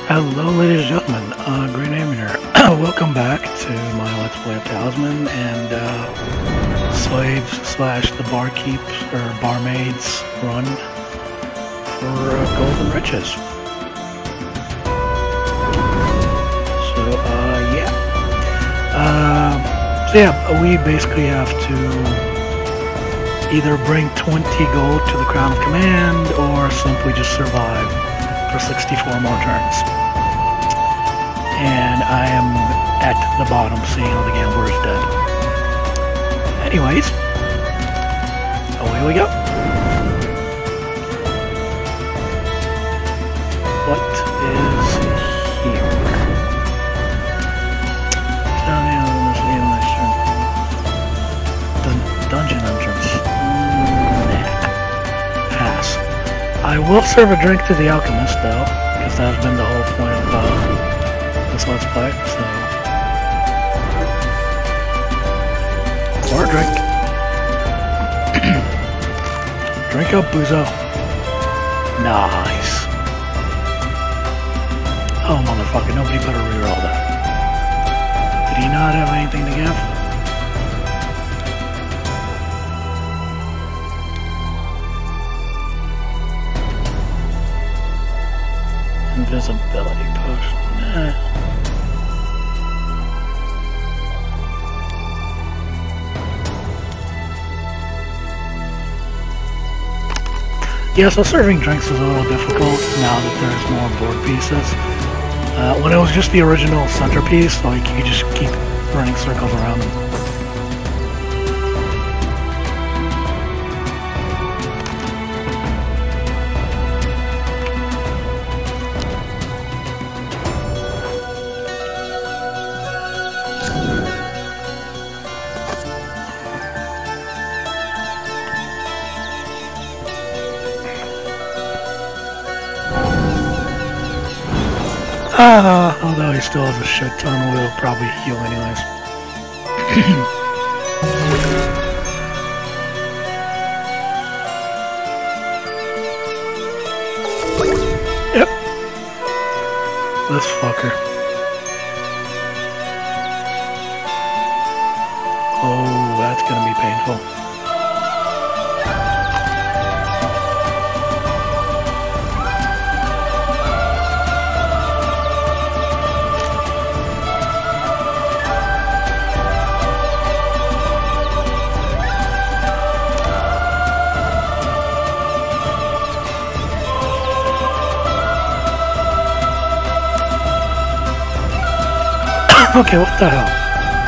Hello ladies and gentlemen, Green Name here. Welcome back to my Let's Play of Talisman and slaves slash the barkeep or barmaids run for golden riches. So we basically have to either bring 20 gold to the Crown of Command or simply just survive for 64 more turns. And I am at the bottom seeing all the gambler is dead. Anyways, away we go. What is here? Dungeon entrance. Nah. Pass. I will serve a drink to the alchemist though, because that's been the whole point of this Let's Play, so... Or a drink. Drink up, Buzo. Nice. Oh, motherfucker, nobody better reroll that. Did he not have anything to give? Invisibility potion. Yeah, so serving drinks is a little difficult now that there's more board pieces. When it was just the original centerpiece, like you could just keep running circles around them. Although he still has a shit ton, we'll probably heal anyways. Yep. This fucker. Oh, that's gonna be painful. Okay, what the hell?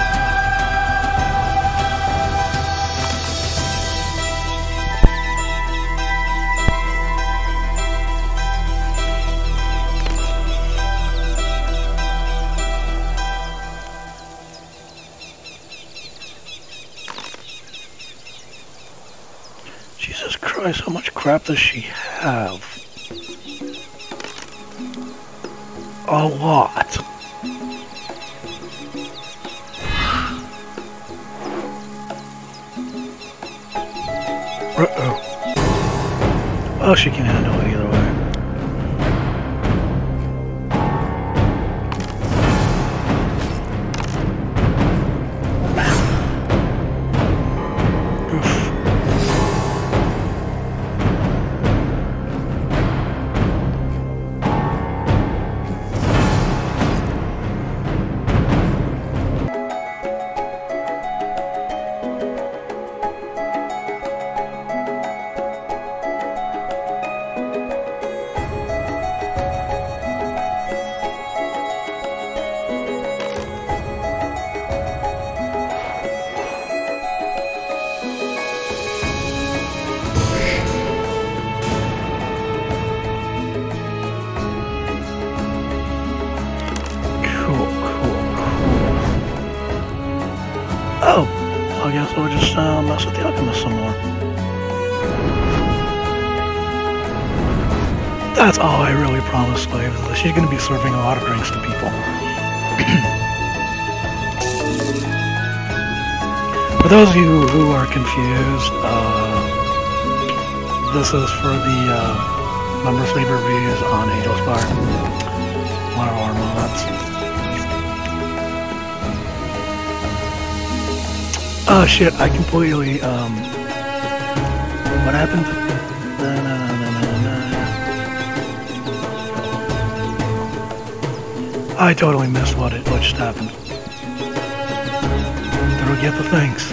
Jesus Christ, how much crap does she have? A lot. Uh-oh. Oh, she can handle it either way. Oh, I guess we'll just mess with the alchemist some more. That's all I really promised slaves. She's going to be serving a lot of drinks to people. For those of you who are confused, this is for the member slave reviews on Angel's Fire. one of our mods. Oh shit, I completely, what happened? I totally missed what just happened. Did we get the things?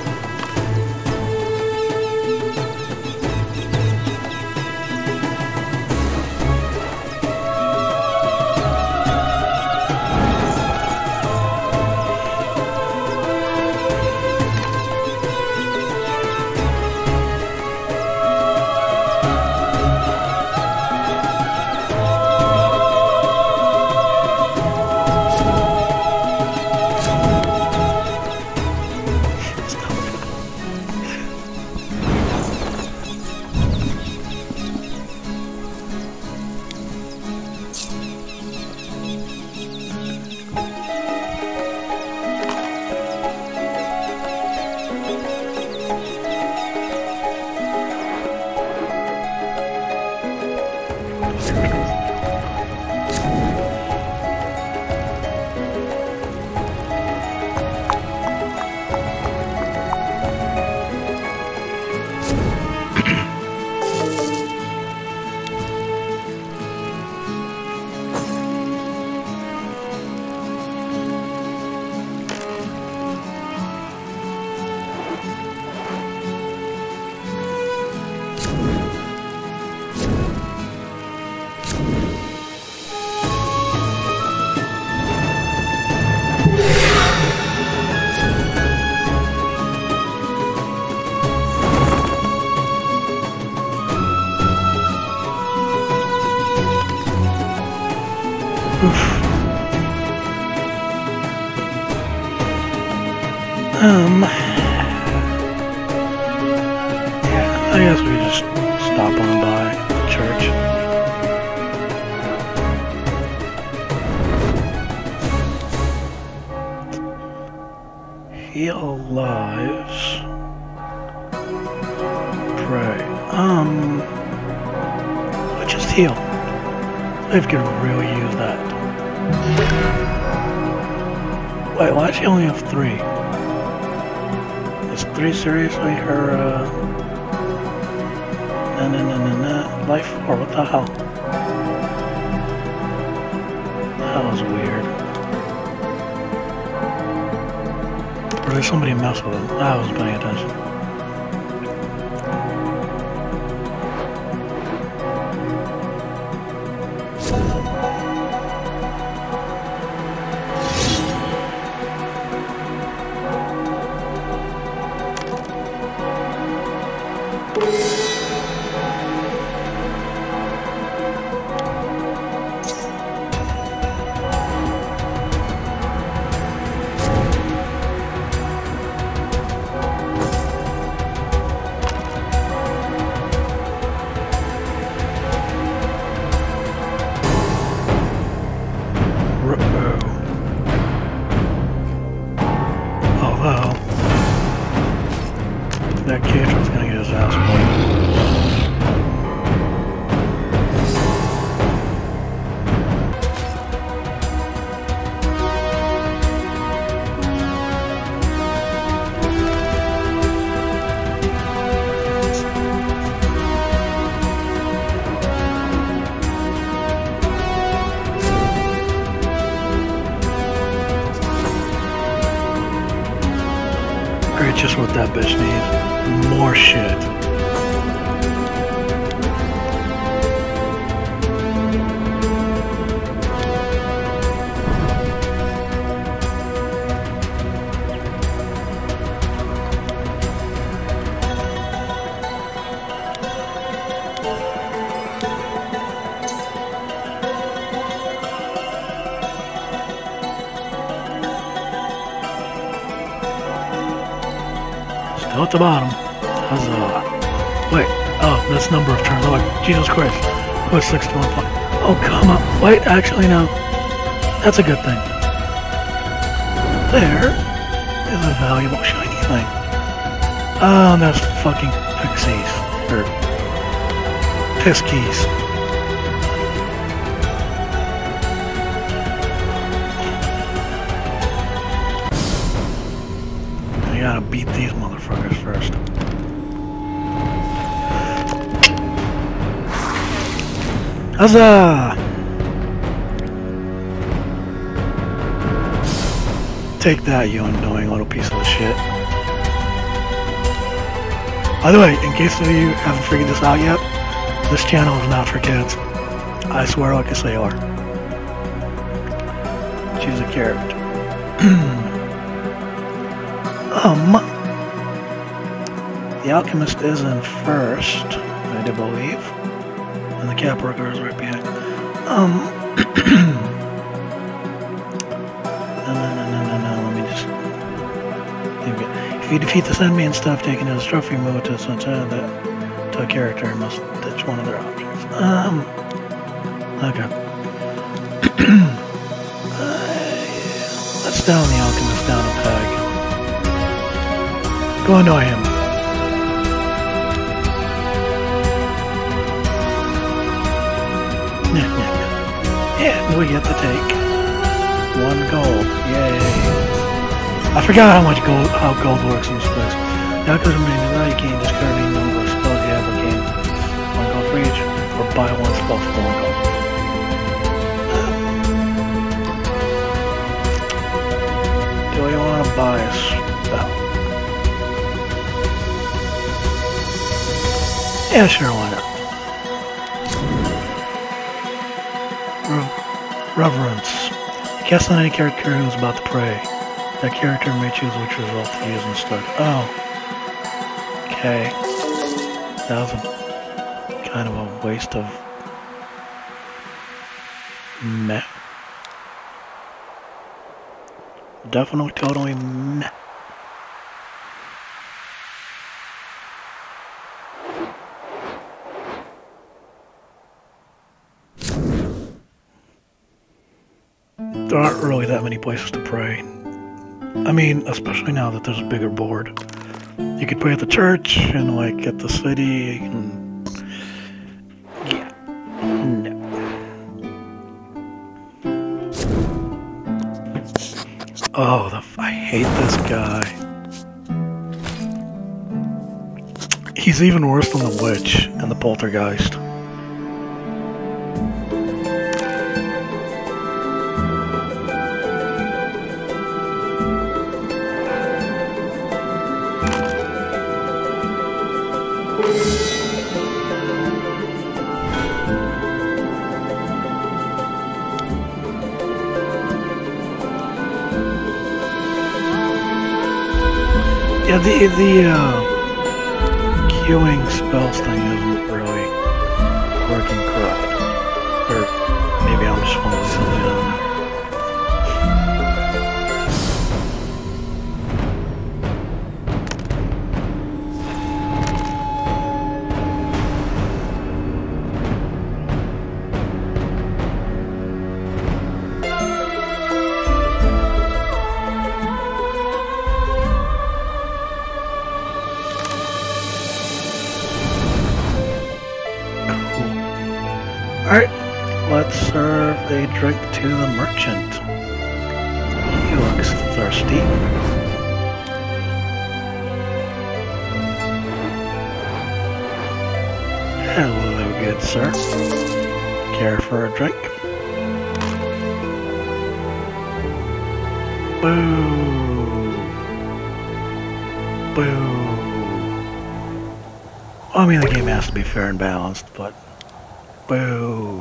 Yeah, I guess we just stop on by the church. Heal lives. Pray. Let's just heal. I could really use that. Wait, why does she only have 3? Is 3 seriously her, Life 4, what the hell? That was weird. Or did somebody mess with him? I wasn't paying attention. That kid was gonna get his ass whooped. Great, just what that bitch needs. More shit. Still at the bottom. Huzzah. Wait, oh, that's number of turns. Oh, Jesus Christ. What's 61 point? Oh, come on. Wait, actually, no. That's a good thing. There is a valuable shiny thing. Oh, that's fucking pixies. Or piskies. Huzzah! Take that, you annoying little piece of shit. By the way, in case of you haven't figured this out yet, this channel is not for kids. I swear like I say are. Choose a character. The Alchemist is in first, I do believe. And the Cap Worker is right behind. No, let me just... If you defeat this enemy instead of taking his trophy, move to a character and must ditch one of their objects. Okay. Let's down the Alchemist down a peg. Go annoy him. And we get to take 1 gold. Yay. I forgot how gold works in this place. The Alchemist remaining that you can't discard any number of spells you have or gain 1 gold for each, or buy 1 spell for 1 gold. Do you want to buy a spell? Yeah, sure, why not? Reverence. Cast on any character who's about to pray. That character may choose which result to use instead. Oh. Okay. That was a kind of a waste of... meh. Definitely, totally meh. There aren't really that many places to pray. I mean, especially now that there's a bigger board. You could pray at the church and like at the city and... yeah. No. Oh, I hate this guy. He's even worse than the witch and the poltergeist. Yeah, the queuing spells thing isn't really working correct. Or maybe I'm just following something on there. Alright, let's serve a drink to the merchant. He looks thirsty. Hello, good sir. Care for a drink? Boo! Boo! Well, I mean, the game has to be fair and balanced, but... boo.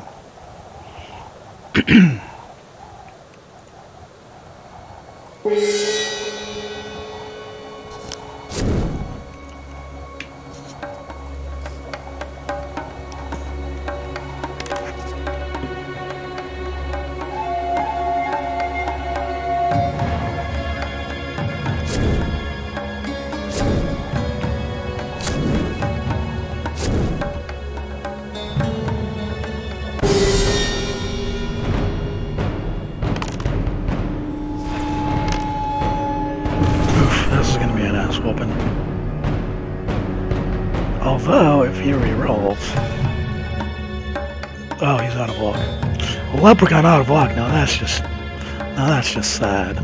This is going to be an ass whooping. Although, if he re-rolls... oh, he's out of luck. A leprechaun out of luck. Now that's just sad.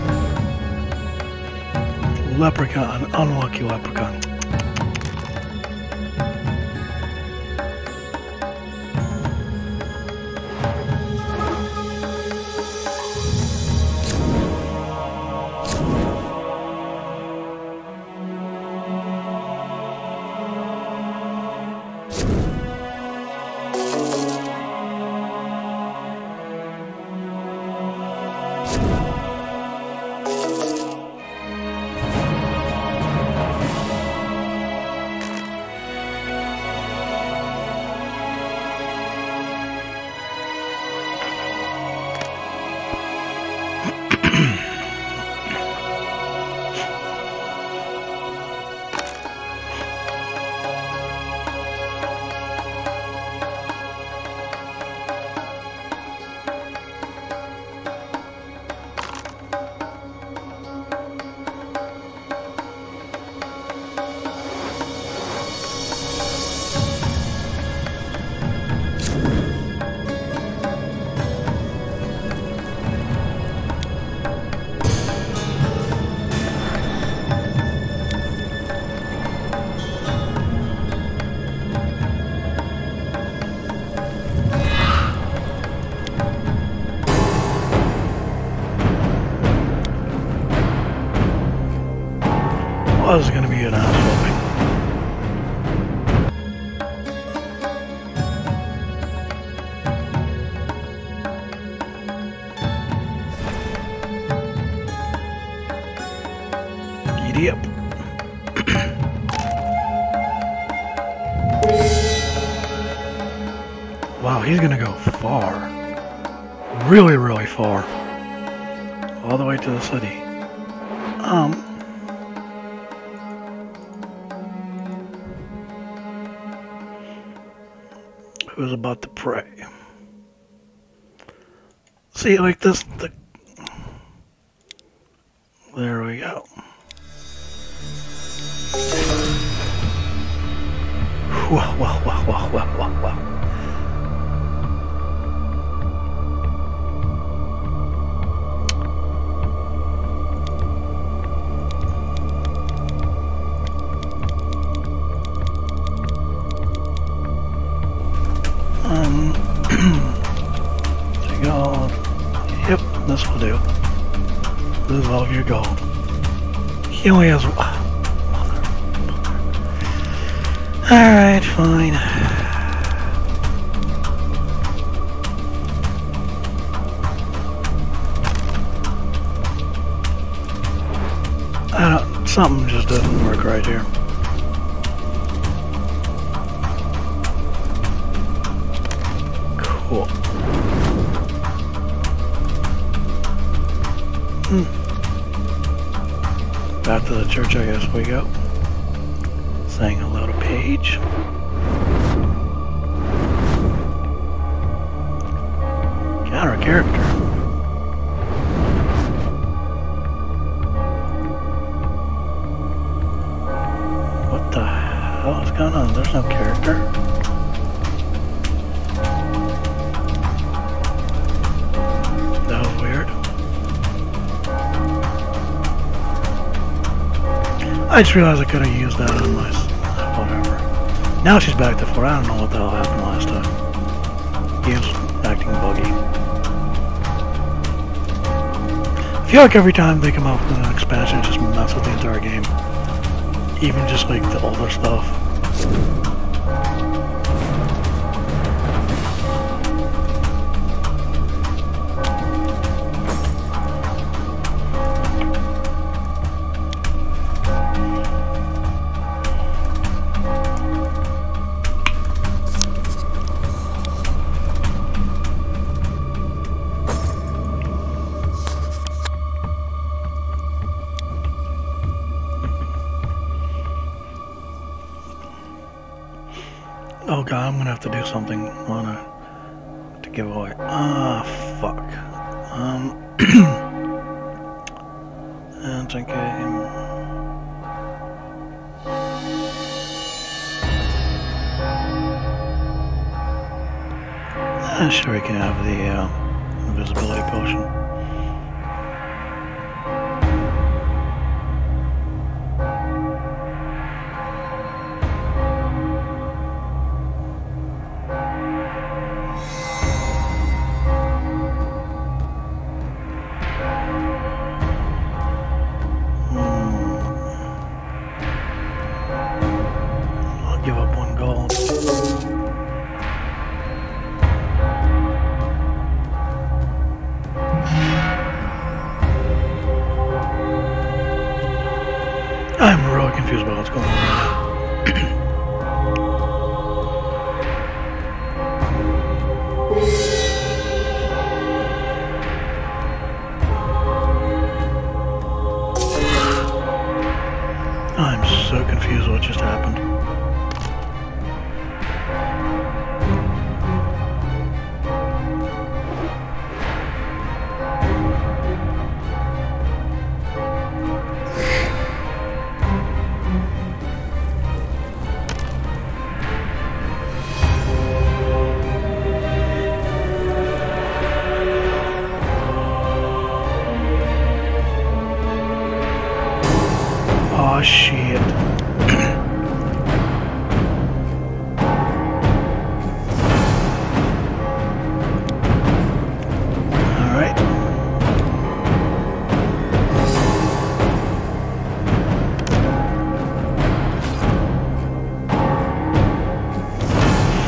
Leprechaun, unlucky leprechaun. Was going to be an ass whooping. Giddy up. Wow, he's going to go far. Really, really far. All the way to the city. Who's about to pray? See, like this, there we go. Wow, wow, wow, wow, wow, wow, wow. There you go. Yep, this will do. Lose all of your gold. He only has Alright, fine. Something just doesn't work right here. Cool. Back to the church, I guess we go. Saying hello to Paige. Counter character. What the hell is going on? There's no character. That was weird. I just realized I could have used that on my... whatever. Now she's back to 4. I don't know what the hell happened last time. He was acting buggy. I feel like every time they come out with an expansion, it just messes with the entire game. Even just like the older stuff. Oh god, I'm gonna have to do something to give away. Ah, fuck. And game. Sure, we can have the invisibility potion. Give up 1 gold.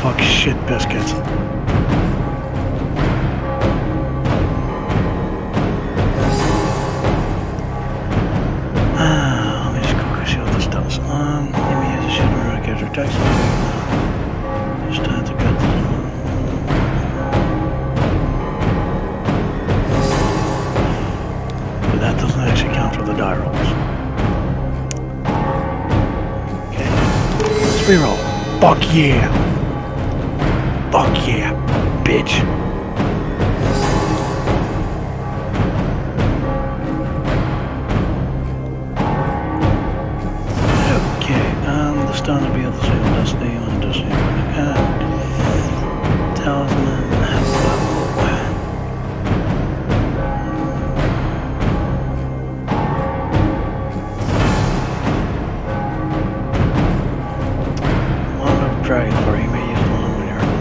fuck shit biscuits. Let me just quickly see what this does. Let me use a shit to get your text. Just have to get this one. But that doesn't actually count for the die rolls. Okay. Let's reroll. Fuck yeah! Fuck yeah, bitch! Okay, the stone will be able to save Destiny on Destiny. Talisman. Dragon for you may use the one when you're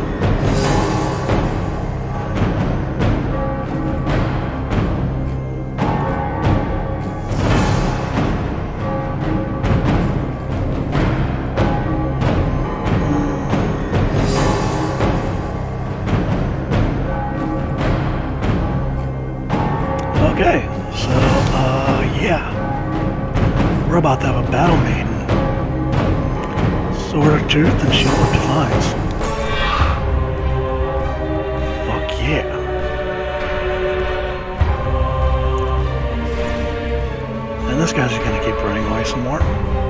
okay, so yeah. We're about to have a battle maiden. Sword of Truth and Shield of Defiance. Fuck yeah. And this guy's just gonna keep running away some more.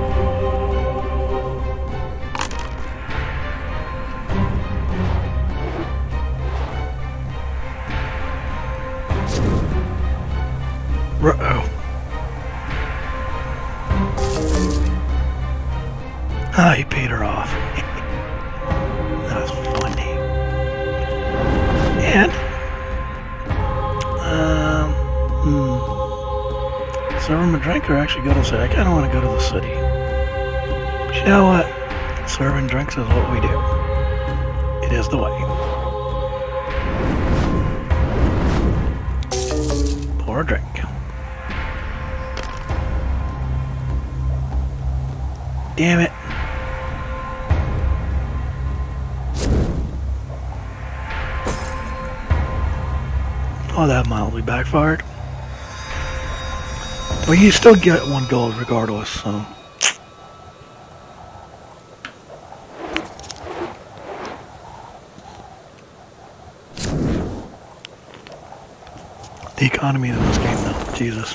Uh-oh. Ah, he paid her off. That was funny. And, serve him a drink or actually go to the city? I kind of want to go to the city. But you know what? Serving drinks is what we do. It is the way. Pour a drink. Damn it. Oh, that mildly backfired. Well, you still get 1 gold regardless, so. The economy in this game, though. Jesus.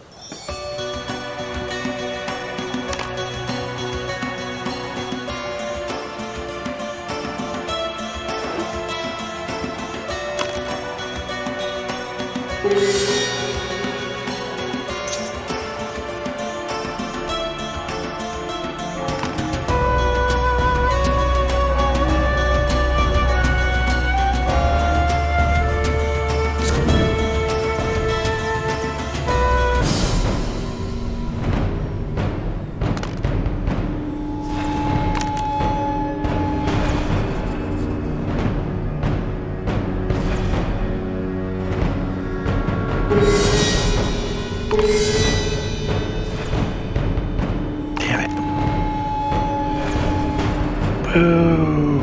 Boo!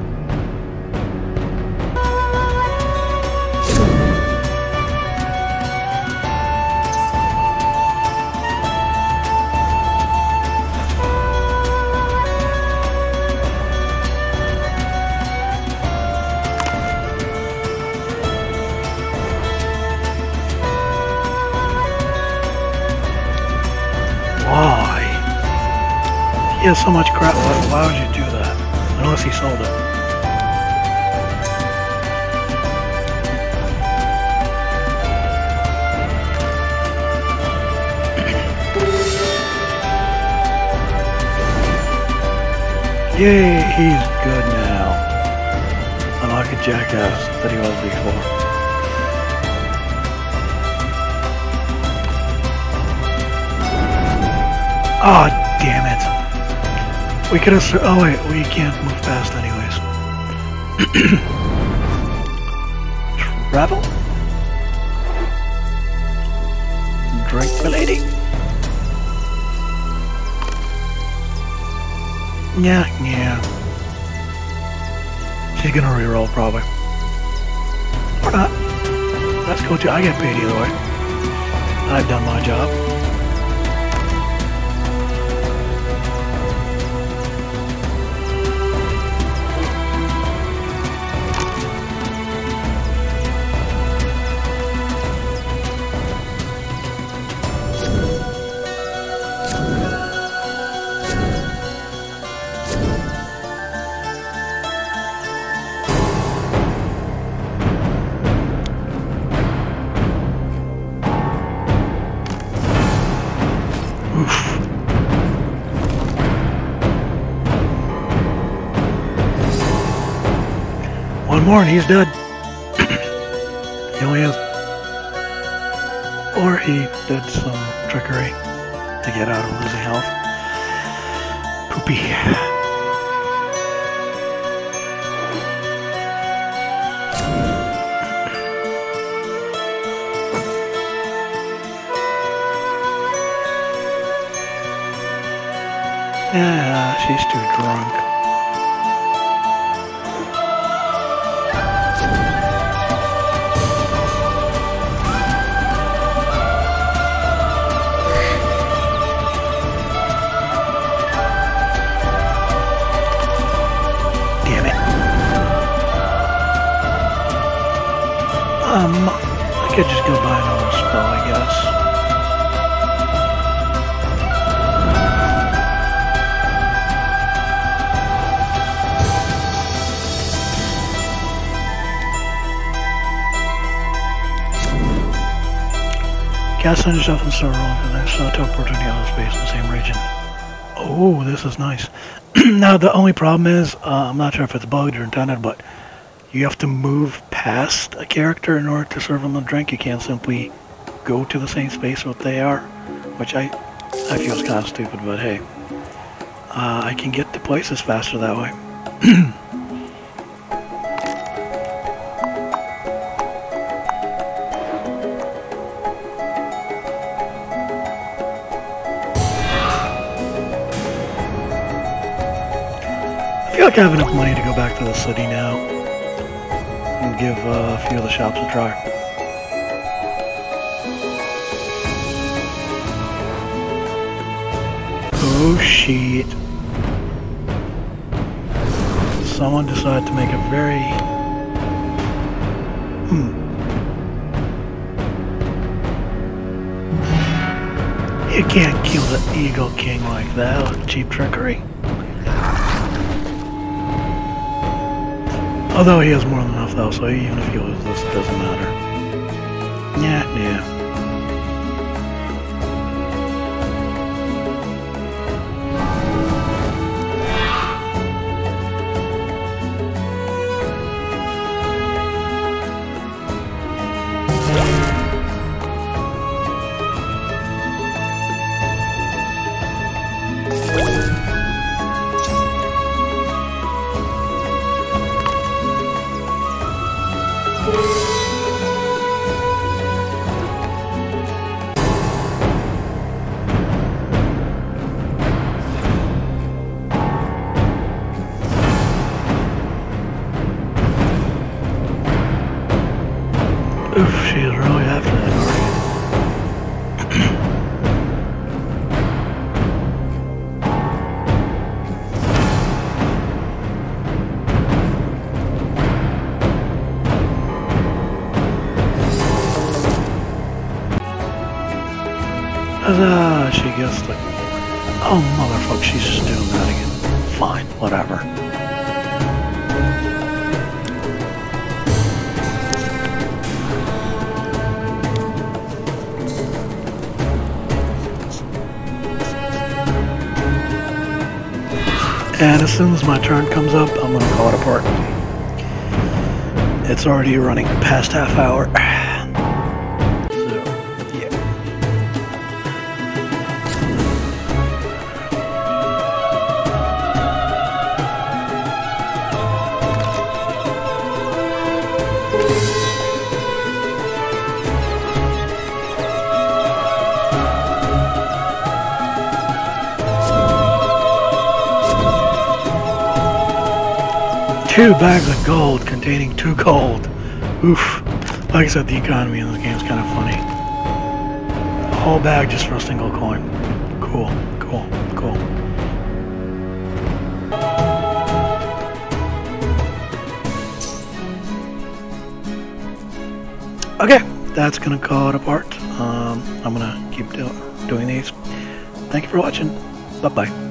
Why? He has so much crap. Why would you do that? Unless he sold it. Yay, he's good now. Unlike a jackass that he was before. Oh, damn it. We could have... Oh, wait. We can't move fast anyways. Travel? Drink, milady? Yeah. She's gonna reroll probably. Or not. That's cool too. I get paid either way. I've done my job. One more and he's dead. He only has... Or he did some trickery to get out of losing health. Poopy. Yeah, she's too drunk. I could just go buy another spell, I guess. Cast on yourself and start rolling for the next teleport to any other space in the same region. Oh, this is nice. Now, the only problem is, I'm not sure if it's bugged or intended, but you have to move past a character in order to serve them a drink. You can't simply go to the same space what they are, which I feel is kind of stupid, but hey. I can get to places faster that way. I feel like I have enough money to go back to the city now and give a few of the shops a try. Oh shit. Someone decided to make a very... You can't kill the Eagle King like that with cheap trickery. Although he has more than enough though, so even if he loses this, it doesn't matter. Yeah. Oof, she's really after that she gets the... Oh, motherfucker, she's just doing that again. Fine, whatever. And as soon as my turn comes up, I'm going to call it apart. It's already running past half hour. So, yeah. 2 bags of gold containing 2 gold. Oof. Like I said, the economy in the game is kind of funny. A whole bag just for a single coin. Cool, cool, cool. Okay, that's gonna call it apart. I'm gonna keep doing these. Thank you for watching. Bye bye.